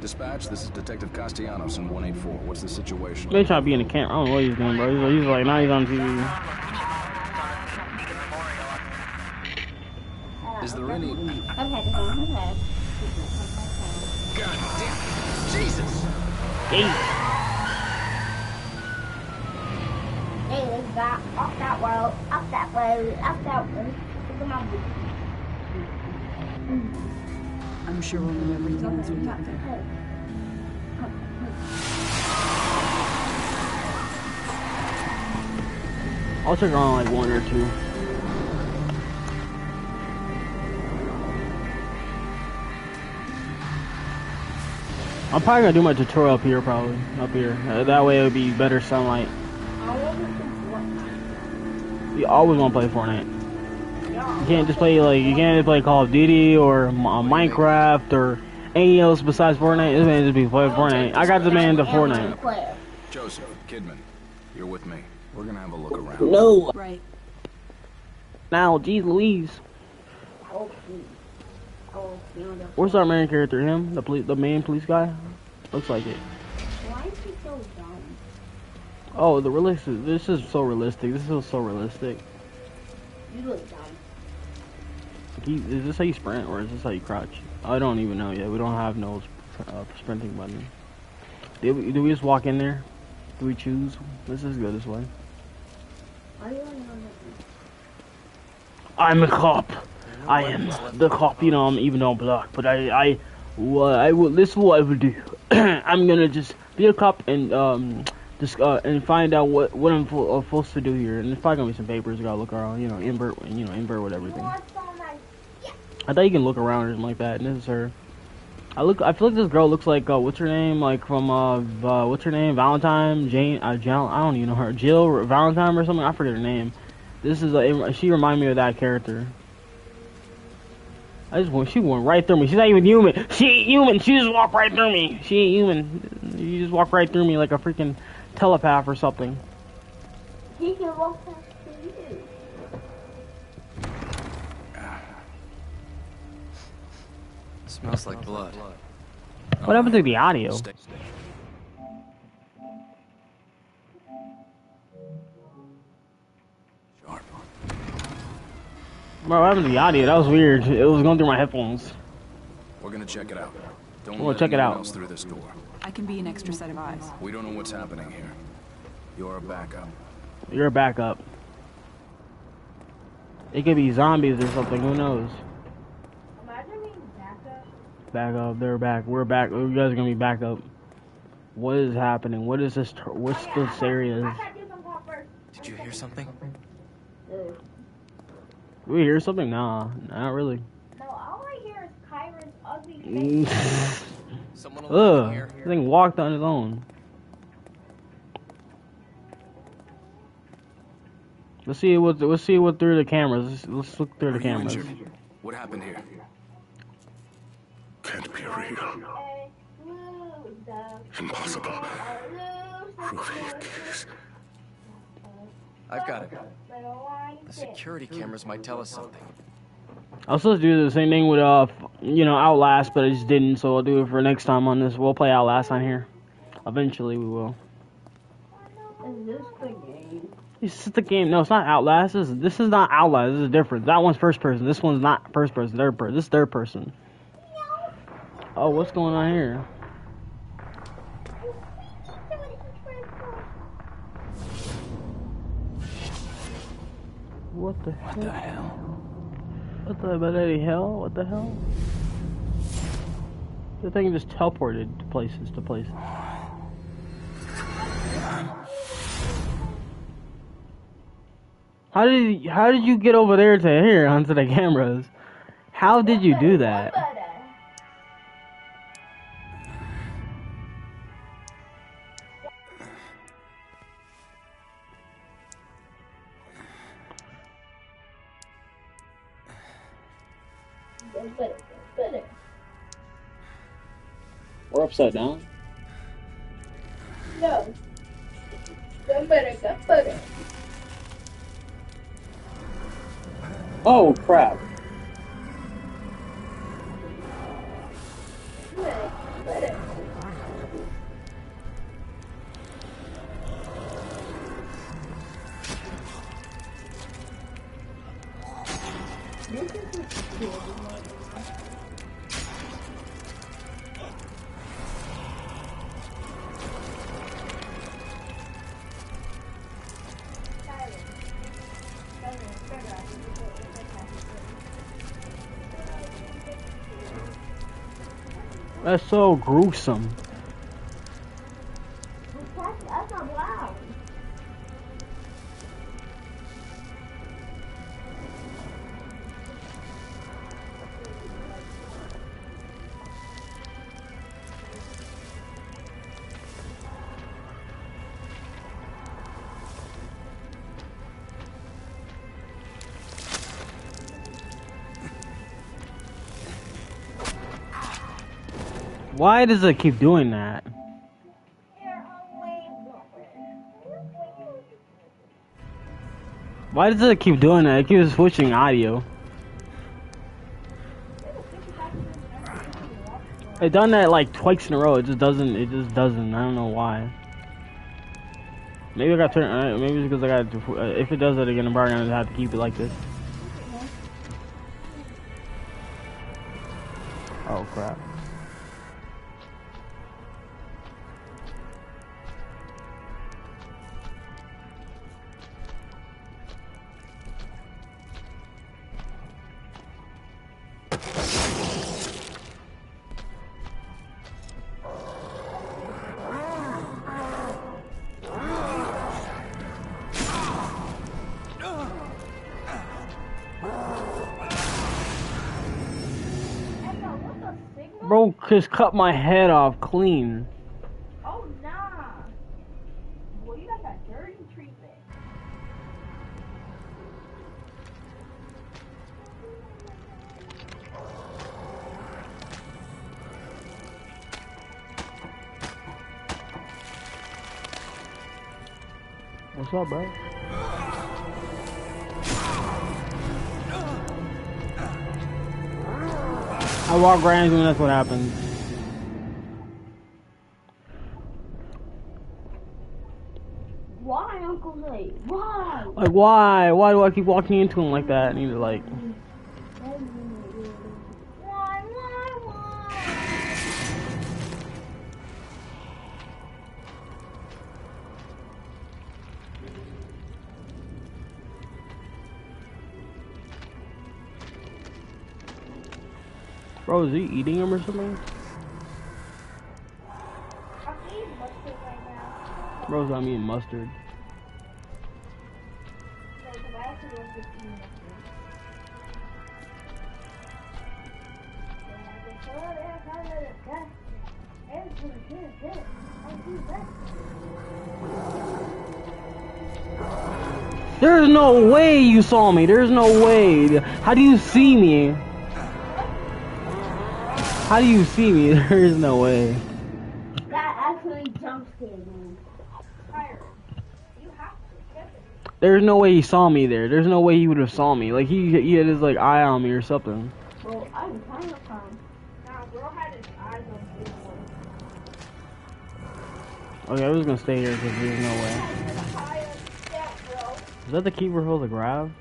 Dispatch, this is Detective Castellanos in 184. What's the situation? They try to be in the camera. I don't know what he's doing, bro. He's like, now he's on TV. Is there any... Okay. God damn it. Jesus! Hey. Hey, let's go off that road, up that road, up that road. Look at my boot. I'm sure we'll know everything once we get there. I'll check around like 1 or 2. I'm probably gonna do my tutorial up here, probably up here. That way it would be better sunlight. You always want to play Fortnite. You can't just play Call of Duty or Minecraft or anything else besides Fortnite. This man just be playing Fortnite. I got the man into Fortnite. Joseph, Kidman, you're with me. We're gonna have a look around. No. Right. Now, geez Louise. Where's our main character? Him? The main police guy? Looks like it. Why is he so dumb? Oh, the realistic. This is so realistic. This is so realistic. You look dumb. Is this how you sprint or is this how you crouch? I don't even know yet. We don't have no sprinting button. Do we just walk in there? Do we choose? Let's just go this way. I'm a cop. I am the cop. You know, I'm even though I'm black, but I will. This is what I will do. I'm gonna just be a cop and and find out what I'm supposed to do here. And there's probably gonna be some papers I gotta look around. You know, invert with everything. I thought you can look around or something like that. And this is her. I feel like this girl looks like what's her name? Like from what's her name? Valentine, Jane, I don't even know her. Jill Valentine or something. I forget her name. This is she reminded me of that character. She went right through me. She's not even human. She ain't human. She just walked right through me. She ain't human. You just walk right through me like a freaking telepath or something. He can walk past you. Smells like blood. What happened to the audio? Bro, what happened to the audio? That was weird. It was going through my headphones. We're gonna check it out. Don't We'll let check it anyone out. else through this door. I can be an extra set of eyes. We don't know what's happening here. You're a backup. You're a backup. It could be zombies or something. Who knows? Imagine being backup. Back up. They're back. We're back. You guys are gonna be back up. What is happening? What is this? What's this area? I gotta do some pop first. Did you hear something? Do we hear something? Nah, not really. No, all I hear is Kyron's ugly face. Someone alive in Ugh. here. This thing walked on his own. Let's see what through the cameras. Let's look through the Are you cameras. injured? What happened here? Can't be real. Impossible. Prove your case. I've got it. The security cameras might tell us something. I was supposed to do the same thing with Outlast, but I just didn't. So I'll do it for next time on this. We'll play Outlast on here. Eventually we will. Is this the game? This is the game. No, it's not Outlast. This is not Outlast. This is different. That one's first person. This one's not first person. Third person. This is third person. Oh, what's going on here? What the hell? What the hell? What the bloody hell? What the hell? The thing just teleported to places. How did you get over there to here onto the cameras? How did you do that? We're upside down. No. Go better. Oh crap! That's so gruesome. That's not loud. Why does it keep doing that? Why does it keep doing that? It keeps switching audio. It done that like twice in a row. It just doesn't. I don't know why. Maybe I got to turn. Maybe it's because I got to. If it does that again, I'm probably gonna have to keep it like this. Oh crap. Bro, just cut my head off clean. Oh, nah. Boy, you got that dirty treatment. What's up, bro? I walk right into him, that's what happens. Why, Uncle Nate? Why? Like, why? Why do I keep walking into him like that? I need to, like... Why? Bro, is he eating him or something? I'm eating mustard right now. Bro's not eating mustard. No, because I actually was just eating mustard. There's no way you saw me. There's no way. How do you see me? How do you see me? There is no way. That actually jump scared me. You have to get it. There's no way he saw me there. There's no way he would have saw me. Like he had his like eye on me or something. Well, I'm kind of fine. Nah, bro had his eyes on this one. Okay, I was gonna stay here because there's no way. High on step, bro. Is that the key we're supposed to grab?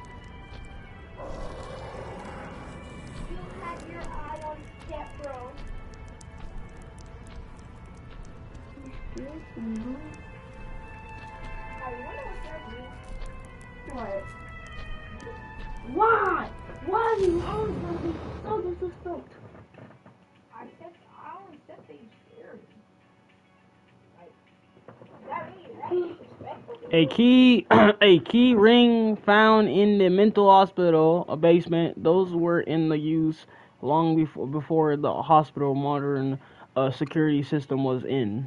You had your eye on step, bro. What? Why? Why are you always gonna be so disrespectful? I only said they scared me. Like, that means disrespectful. A key ring found in the mental hospital, a basement. Those were in the use long before the hospital modern security system was in.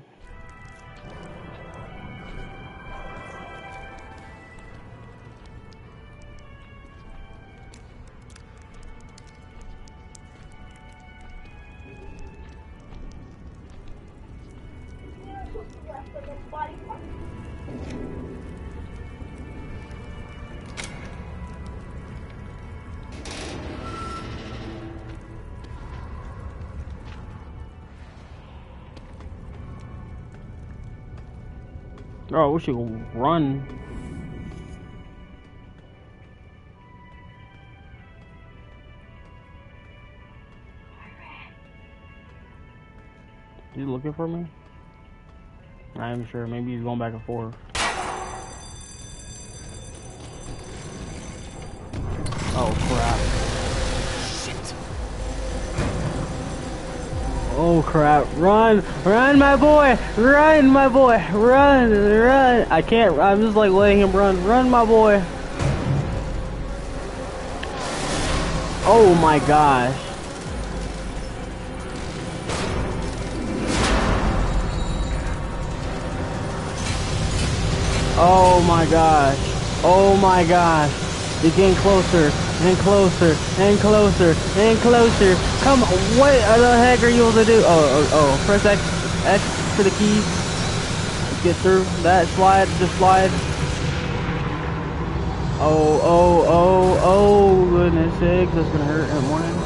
Oh, we should run. He's looking for me? Not even sure. Maybe he's going back and forth. Oh, crap. Shit. Oh, crap. Run! Run, my boy! Run, my boy! Run! Run! I can't. I'm just like letting him run. Run, my boy! Oh, my gosh. Oh my gosh. Oh my gosh. It's getting closer and closer and closer and closer. Come on. What the heck are you able to do? Oh. Press X for the keys. Let's get through that slide. Just slide. Oh, goodness sakes. That's gonna hurt in the morning.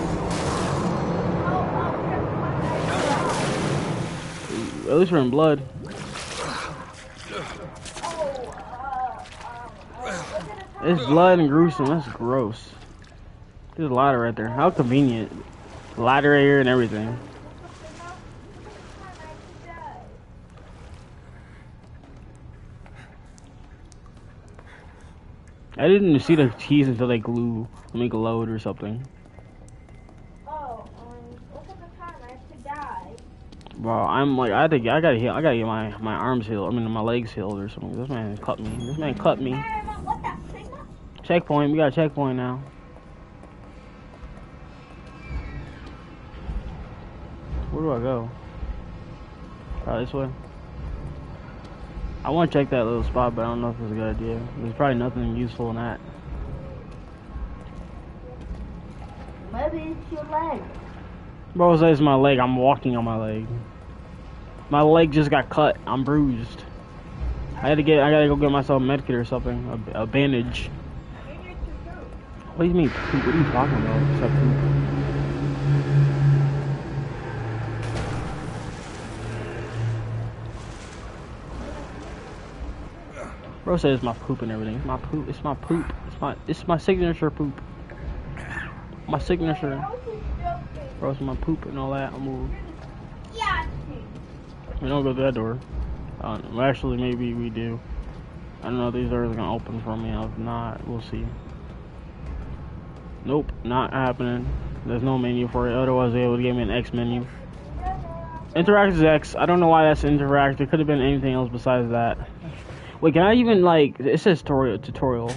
At least we're in blood. It's blood and gruesome. That's gross. There's a ladder right there. How convenient. Ladder here and everything. I didn't see the keys until they glowed or something. Oh, look at the time. I have to die. Bro, I'm like, I gotta heal. I gotta get my arms healed. I mean, my legs healed or something. This man cut me. This man cut me. Checkpoint. We got a checkpoint now. Where do I go? This way. I want to check that little spot, but I don't know if it's a good idea. There's probably nothing useful in that. Maybe it's your leg. Bro, says my leg. I'm walking on my leg. My leg just got cut. I'm bruised. I gotta go get myself a medkit or something. A bandage. What do you mean poop? What are you talking about? Except poop. Bro says it's my poop and everything. It's my poop. It's my poop. It's my signature poop. My signature. Bro, it's my poop and all that. I'm moving. We don't go through that door. Well, actually, maybe we do. I don't know if these doors are gonna open for me. If not, we'll see. Nope, not happening. There's no menu for it. Otherwise, they would give me an X menu. Interact is X. I don't know why that's interact. It could have been anything else besides that. Wait, can I even like? It says tutorial.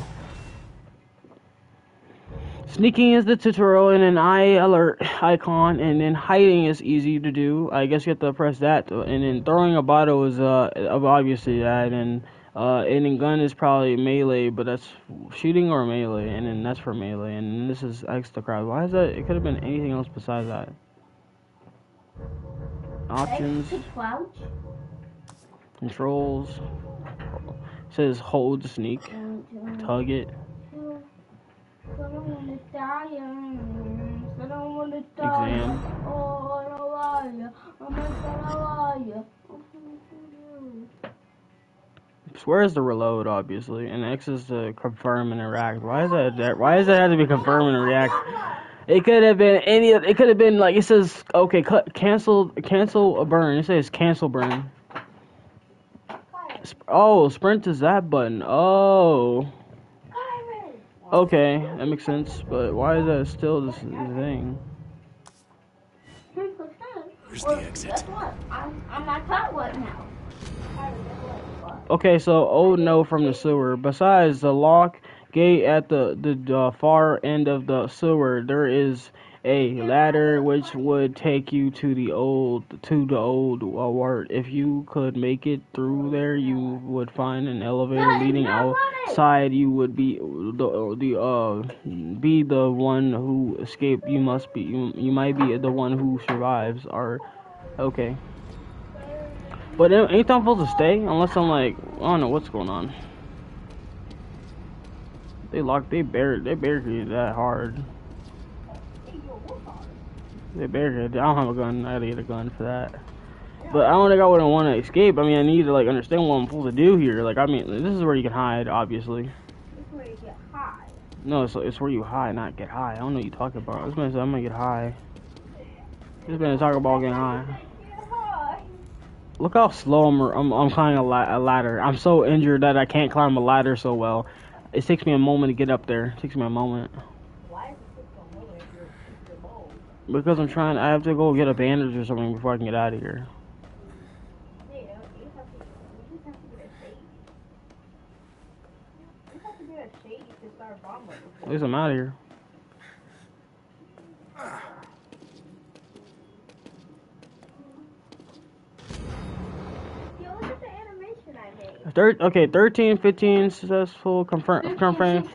Sneaking is the tutorial and an eye alert icon, and then hiding is easy to do. I guess you have to press that, and then throwing a bottle is obviously that, and then gun is probably melee, but that's shooting or melee, and then that's for melee, and then this is X the crowd. Why is that? It could have been anything else besides that. Options. Controls. It says hold to sneak. Tug it. Exam. Square is the reload, obviously, and X is to confirm and react. Why is that? Why does it have to be confirm and react? It could have been any. It could have been like it says. Okay, cancel a burn. It says cancel burn. Oh, sprint is that button. Oh. Okay, that makes sense. But why is that still this thing? Where's the exit? Guess what? I'm not caught what now. Okay, so oh no from the sewer. Besides the lock gate at the far end of the sewer, there is a ladder which would take you to the old ward. If you could make it through there, you would find an elevator leading outside. You would be the one who escaped. You must be you might be the one who survives. Or okay. But ain't I'm supposed to stay unless I'm like, I don't know what's going on. They barricaded that hard. They barricaded. I don't have a gun. I gotta get a gun for that. But I don't think I wouldn't want to escape. I mean, I need to like understand what I'm supposed to do here. Like, I mean, this is where you can hide, obviously. This is where you get high. No, it's where you hide, not get high. I don't know what you're talking about. This man said I'm gonna get high. This man is talking about getting high. Look how slow I'm climbing a ladder. I'm so injured that I can't climb a ladder so well. It takes me a moment to get up there. It takes me a moment. Why is it so low if you're low? Because I have to go get a bandage or something before I can get out of here. Yeah, you just have to get a shade. You just have to get a shade to start bomb level. At least I'm out of here. Yo, look at the animation I made. Okay, 13, 15, successful, confirm.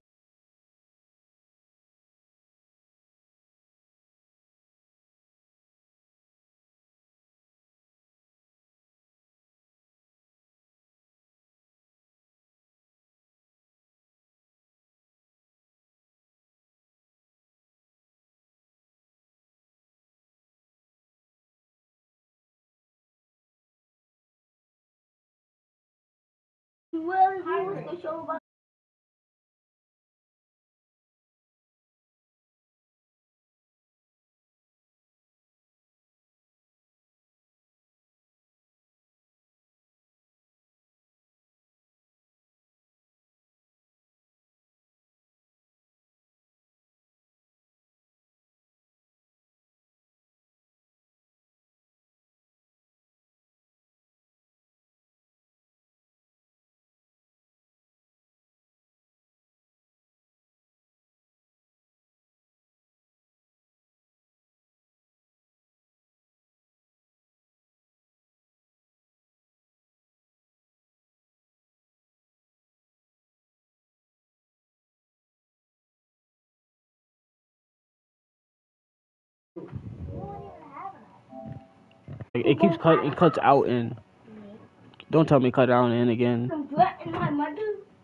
It keeps it cuts out in. Don't tell me cut out in again. In my mother.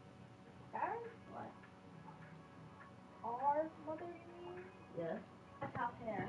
Our mother, you mean? Yeah. Top hair.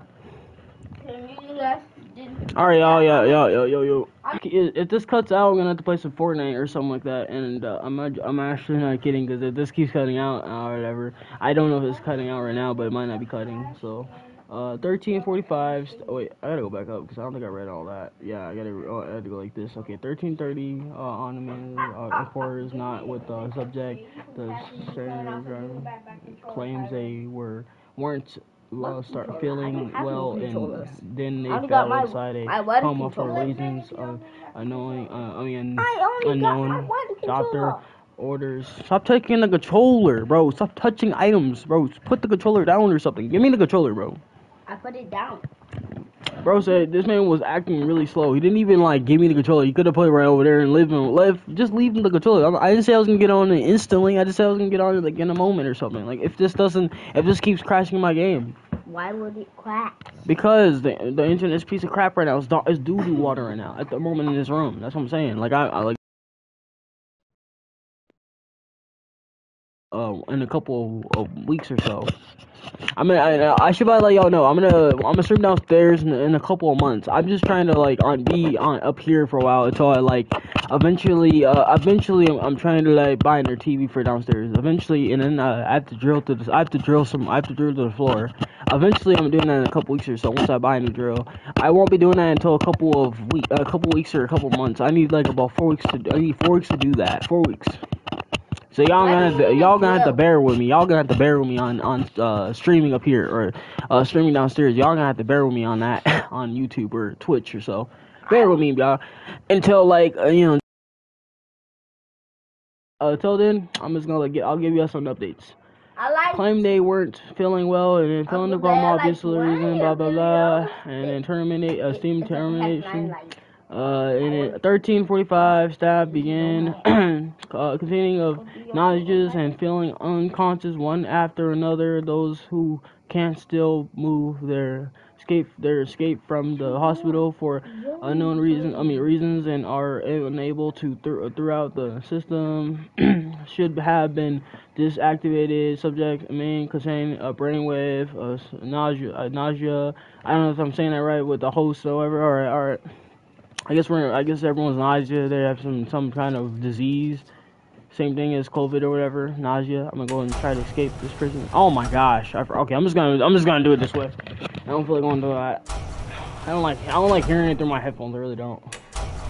Alright, yo. If this cuts out, I'm gonna have to play some Fortnite or something like that. And I'm actually not kidding, because if this keeps cutting out or whatever, I don't know if it's cutting out right now, but it might not be cutting. So, 13:45. Wait, I gotta go back up because I don't think I read all that. Yeah, I had to go like this. Okay, 13:30. On the minute, of course, not with the subject. The senator claims they weren't start feeling well, and then they fell inside a coma for reasons unknown. Unknown. Doctor orders, stop taking the controller, bro. Stop touching items, bro. Put the controller down or something. Give me the controller, bro. I put it down. Bro said this man was acting really slow. He didn't even like give me the controller. He could have put it right over there and just leave him the controller. I didn't say I was gonna get on it instantly. I just said I was gonna get on it like in a moment or something. Like if this keeps crashing my game. Why would it crash? Because the internet is a piece of crap right now. It's doo-doo water right now at the moment in this room. That's what I'm saying. Like I like in a couple of weeks or so. I should probably let y'all know. I'm gonna stream downstairs in a couple of months. I'm just trying to like be on up here for a while until I like eventually I'm trying to like buy their TV for downstairs eventually, and then I have to drill to the floor. Eventually I'm doing that in a couple weeks or so. Once I buy a new drill, I won't be doing that until a couple weeks or a couple months. I need like about 4 weeks to do that. 4 weeks. So y'all gonna have to bear with me. Y'all gonna have to bear with me on streaming up here or streaming downstairs. Y'all gonna have to bear with me on that on YouTube or Twitch or so. Bear with me, y'all, until like until then, I'm just gonna I'll give you some updates. Claim they weren't feeling well and then feeling the grandma obviously reason, blah blah blah, and then terminate steam termination. In 13:45, staff began complaining of nausea and feeling unconscious one after another. Those who can't still move escape from the hospital for unknown reasons and are unable to throughout the system should have been disactivated. Subject main contain a brainwave, nausea. I don't know if I'm saying that right with the host, however. All right. I guess everyone's nausea. They have some kind of disease. Same thing as COVID or whatever. Nausea. I'm gonna go and try to escape this prison. Oh my gosh. Okay, I'm just gonna do it this way. I don't feel like going to that. I don't like hearing it through my headphones. I really don't.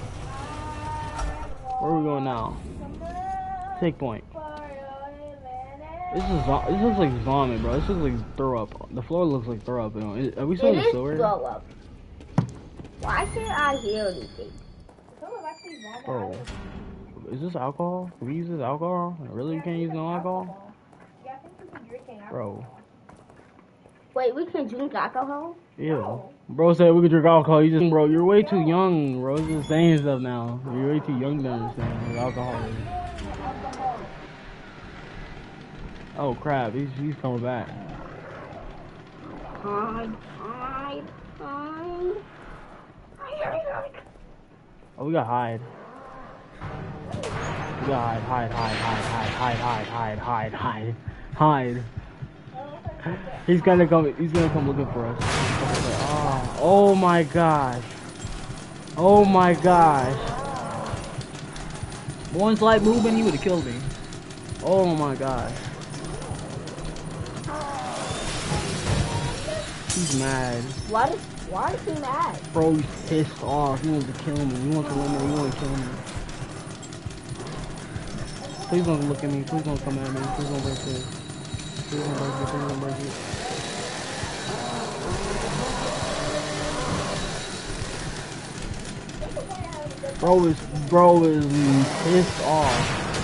Where are we going now? Take point. This looks like vomit, bro. This looks like throw up. The floor looks like throw up. You know. Are we still in the sewer? Throw up. Why can't I hear anything? Bro, is this alcohol? Can we use this alcohol? Really, we can't use no alcohol? Yeah, I think we can drink alcohol. Bro. Wait, we can drink alcohol? Yeah. Bro said we could drink alcohol. You just, bro, you're way too young, bro. You're just saying stuff now. You're way too young to understand what alcohol is. Oh crap, he's coming back. Hide. Oh, we got hide. We got hide. He's gonna come looking for us. Oh my gosh. Oh my gosh. One slight movement, he would have killed me. Oh my gosh. He's mad. Why is he mad? Bro, he's pissed off. He wants to kill me. He wants to win me. He wants to kill me. Please don't look at me. Please don't come at me. Please don't break this. Please don't break it. Please don't break it. Bro is pissed off.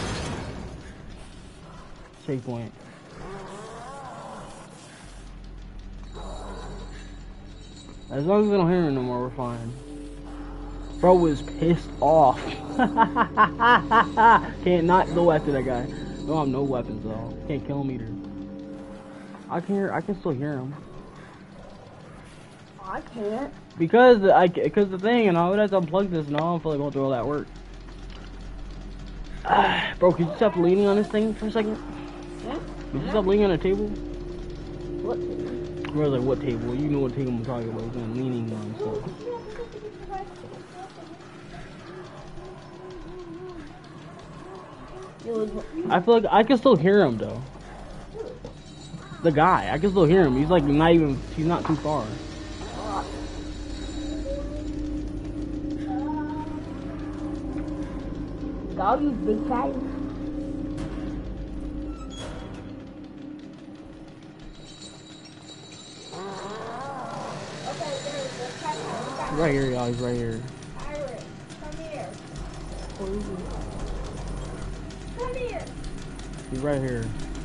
Checkpoint. As long as we don't hear him no more, we're fine. Bro is pissed off. Can't not go after that guy. Don't have no weapons though. Can't kill him either. I can still hear him. I can't. Because the thing, and I would have to unplug this, and I don't feel like going through all that work. Bro, can you stop leaning on this thing for a second? Huh? Can you stop leaning on the table? What table? Bro, like what table? You know what table I'm talking about. He's leaning on stuff. I feel like I can still hear him though. The guy, I can still hear him. He's like he's not too far. Dog, you big cat. Right here, y'all. He's right here. Pirate, come here. Come here. He's right here.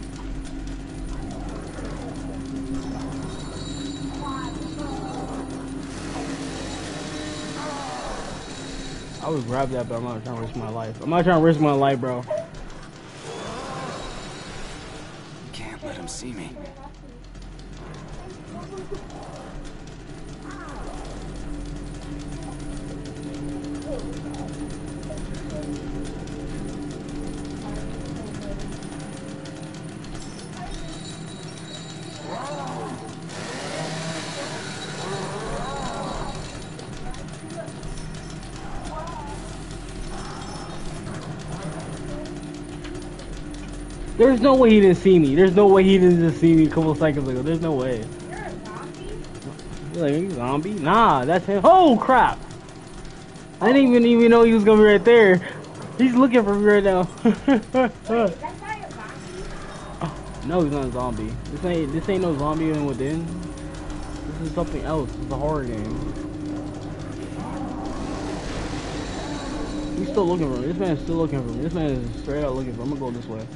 I would grab that, but I'm not trying to risk my life. I'm not trying to risk my life, bro. Can't let him see me. There's no way he didn't see me. There's no way he didn't just see me a couple seconds ago. There's no way. You're a zombie? You're like, you zombie? Nah, that's him. Oh, crap. I didn't even know he was going to be right there. He's looking for me right now. Wait, that's not a zombie? No, he's not a zombie. This ain't no zombie Evil Within. This is something else. It's a horror game. He's still looking for me. This man is still looking for me. This man is straight out looking for me. I'm going to go this way.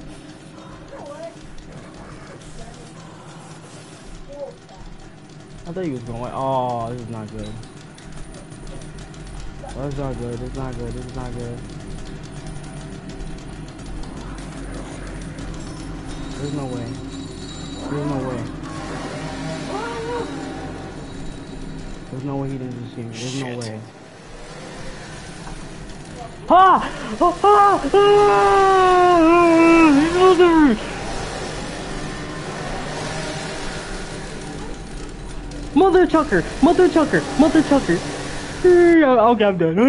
I thought he was going. Oh, this is not good. Oh, this is not good. This is not good. This is not good. There's no way. There's no way. There's no way he didn't just see me. There's no way. Ah! Oh, ah! Ah! He's looking. Mother chucker! Mother chucker! Mother chucker! Okay, I'm done.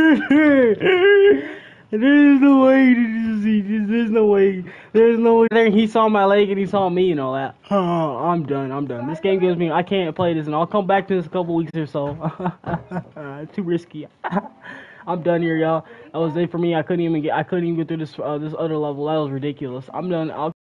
There's no way to see this. There's no way. There's no way. He saw my leg and he saw me and all that. I'm done. I'm done. This game gives me. I can't play this, and I'll come back to this in a couple weeks or so. Too risky. I'm done here, y'all. That was it for me. I couldn't even get through this this other level. That was ridiculous. I'm done.